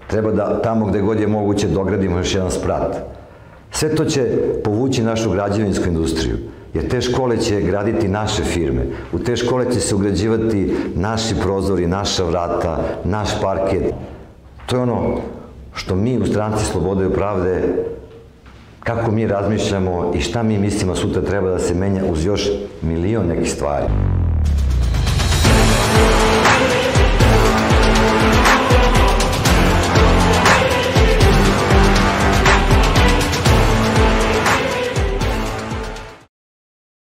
Treba da tamo gde god je moguće dogradimo još jedan sprat. Sve to će povući našu građevinsku industriju, jer te škole će graditi naše firme, u te škole će se ugrađivati naši prozori, naša vrata, naš parket. To je ono što mi u Stranci slobode i pravde, kako mi razmišljamo i šta mi mislimo sutra treba da se menja uz još milion nekih stvari.